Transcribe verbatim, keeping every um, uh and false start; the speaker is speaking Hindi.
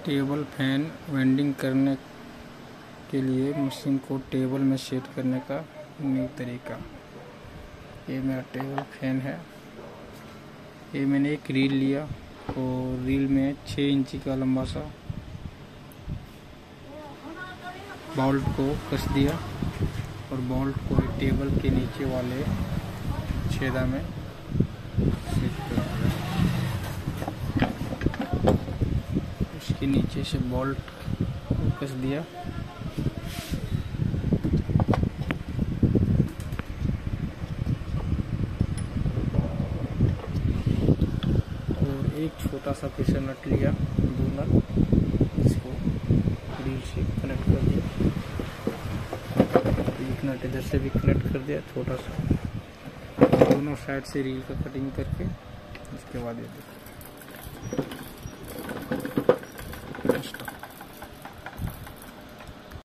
टेबल फैन वेल्डिंग करने के लिए मशीन को टेबल में सेट करने का न्यू तरीका। ये मेरा टेबल फैन है। ये मैंने एक रील लिया और रील में छः इंची का लंबा सा बोल्ट को कस दिया और बोल्ट को टेबल के नीचे वाले छेदा में सेट कर दिया। उसके नीचे से बोल्ट को कस दिया और एक छोटा सा प्रेशर नट लिया, दो नट, इसको रील से कनेक्ट कर दिया। एक नट इधर से भी कनेक्ट कर दिया छोटा सा, दोनों साइड से रील का कटिंग करके उसके बाद ये देखो।